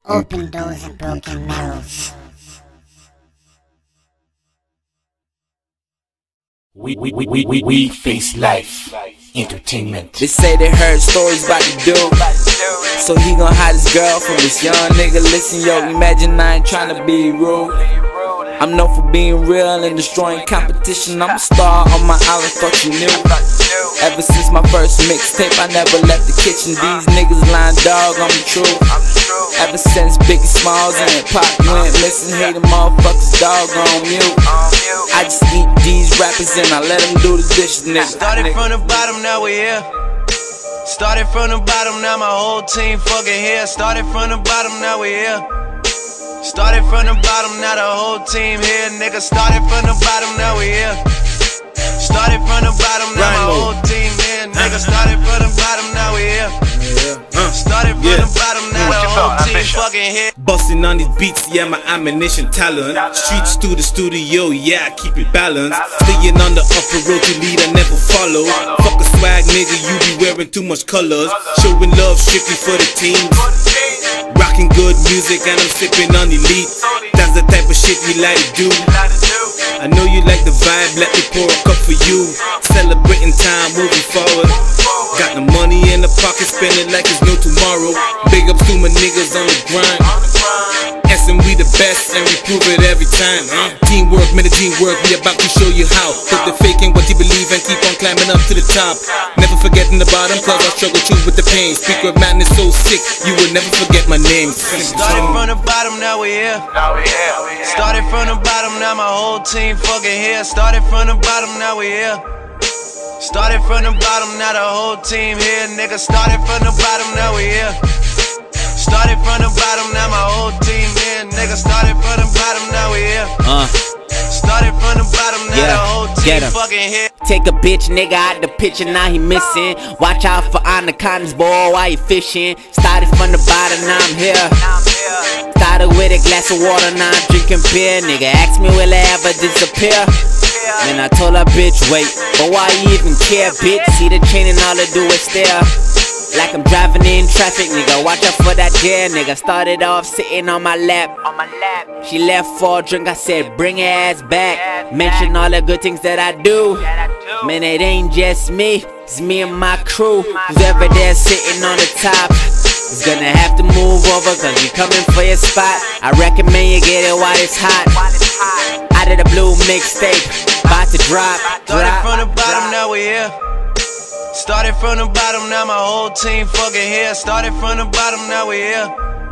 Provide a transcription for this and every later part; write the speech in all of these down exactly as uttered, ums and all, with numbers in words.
Open doors and broken mirrors. We, we, we, we, we, we face life. Entertainment. They say they heard stories about the dude, so he gon' hide his girl from this young nigga. Listen, yo, imagine I ain't tryna be rude. I'm known for being real and destroying competition. I'm a star on my island, thought you knew. Ever since my first mixtape, I never left the kitchen. These niggas lying dog on the truth. Ever since Biggie Smalls and Pop went missing, hate them motherfuckers dog on mute. I just eat these rappers and I let them do the dishes, nigga. Started from the bottom, now we here. Started from the bottom, now my whole team fucking here. Started from the bottom, now we here. Started from the bottom, now the whole team here, nigga. Started from the bottom, now we here. Started from the bottom, now my whole team here, nigga. Started from the bottom, now we here. Started from the bottom, now the whole team fucking here. Busting on these beats, yeah, my ammunition talent. Streets to the studio, yeah, I keep it balanced. Staying on the upper road to lead, I never follow. Fuck a swag, nigga, you be wearing too much colors. Showing love strictly for the team. Rocking good music and I'm sipping on elite. That's the type of shit we like to do. I know you like the vibe, let me pour a cup for you. Celebrating time, moving forward. Got the money in the pocket, spend it like it's no tomorrow. Big ups to my niggas on the grind. S and we the best and we prove it every time, huh? Teamwork, man, the teamwork, we about to show you how. Put the fake in what you believe and keep on climbing up to the top. Never forgetting the bottom, cause I struggle through with the pain. Speaker of madness so sick, you will never forget my name. Started from the bottom, now we here. Started from the bottom, now my whole team fucking here. Started from the bottom, now we here. Started from the bottom, now the whole team here, nigga. Started from the bottom, now we here. Started from the bottom, now my whole team here, nigga. Started from the bottom, now we here. Uh. Started from the bottom, now yeah, the whole team fucking here. Take a bitch nigga out the picture, now he missing. Watch out for anacondas, boy, while you fishing. Started from the bottom, now I'm here. Started with a glass of water, now I'm drinking beer. Nigga ask me will I ever disappear. Man, I told her bitch wait, but why you even care, bitch? See the chain and all I do is stare. Like I'm driving in traffic, nigga, watch out for that deer, nigga. Started off sitting on my lap, on my lap. She left for a drink, I said bring her ass back. Mention all the good things that I do. Man, it ain't just me, it's me and my crew. Who's ever there sitting on the top is gonna have to move over, cause you coming for your spot. I recommend you get it while it's hot. Out of the blue mixtape, about to drop, drop. Started from the bottom, now we here. Started from the bottom, now my whole team fucking here. Started from the bottom, now we here.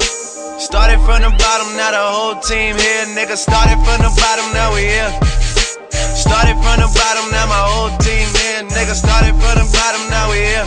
Started from the bottom, now the whole team here, nigga. Started from the bottom, now we here. Started from the bottom, now my whole team here, nigga. Started from the bottom, now we here.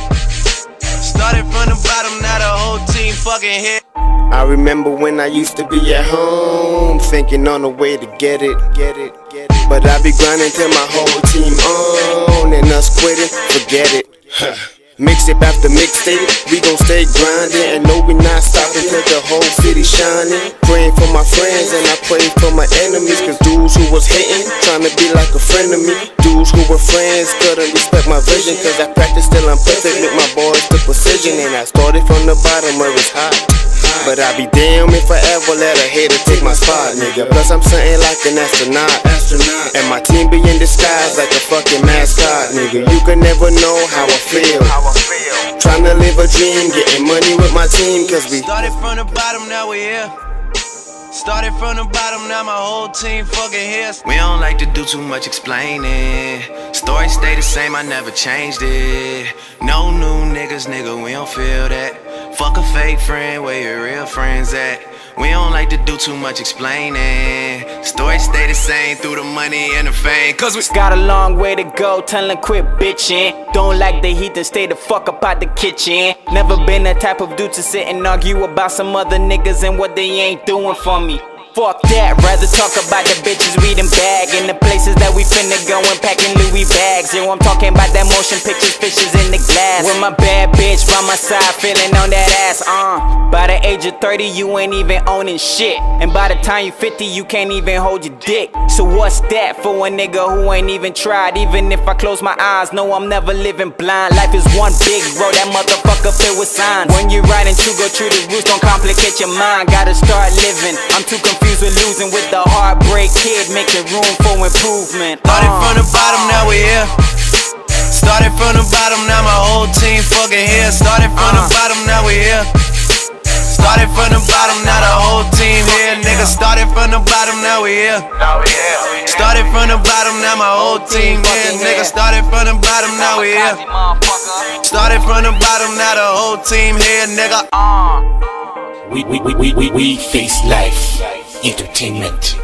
Started from the bottom, now the whole team fucking here. I remember when I used to be at home, thinking on a way to get it, get it, get it. But I be grinding till my whole team on, and us quitting, forget it. Mixtape after mixtape, we gon' stay grinding, and no we not stopping till the whole city shining. Praying for my friends and I pray for my enemies, cause dudes who was hating, trying to be like a friend of me. Dudes who were friends couldn't respect my vision, cause I practice till I'm perfect, make my boys to precision. And I started from the bottom where it's hot, but I be damn if I ever let a hater take my spot, nigga. Plus I'm something like an astronaut, astronaut. And my team be in disguise like a fucking mascot, nigga. You can never know how I feel. Trying to live a dream, getting money with my team, cause we started from the bottom, now we here. Started from the bottom, now my whole team fucking here. We don't like to do too much explaining. Story stay the same, I never changed it. No new niggas, nigga, we don't feel that. Fuck a fake friend, where your real friends at? We don't like to do too much explaining. Story stay the same through the money and the fame, cause we got a long way to go, tell them quit bitching. Don't like the heat, then stay the fuck up out the kitchen. Never been the type of dude to sit and argue about some other niggas and what they ain't doing for me. Fuck that, rather talk about the bitches we done bag and the places that we finna go and packing Louis bags. Yo, I'm talking about that motion pictures, fishes in the glass. With my bad bitch by my side, feeling on that ass. Uh, by the age of thirty, you ain't even owning shit, and by the time you fifty, you can't even hold your dick. So what's that for a nigga who ain't even tried? Even if I close my eyes, no, I'm never living blind. Life is one big road, that motherfucker filled with signs. When you're riding true, go true the roots, don't complicate your mind. Gotta start living. I'm too confused with losing, with the heartbreak kid, making room for improvement. Started from the bottom, now we here. Started from the bottom, now my whole team fucking here. Started from the bottom, now we here. Started from the bottom, now the whole team here. Nigga, started from the bottom, now we here. Started from the bottom, now my whole team here. Nigga, started from the bottom, now we here. Started from the bottom, now the whole team here, nigga. We, we, we, we, we, we face life. Entertainment.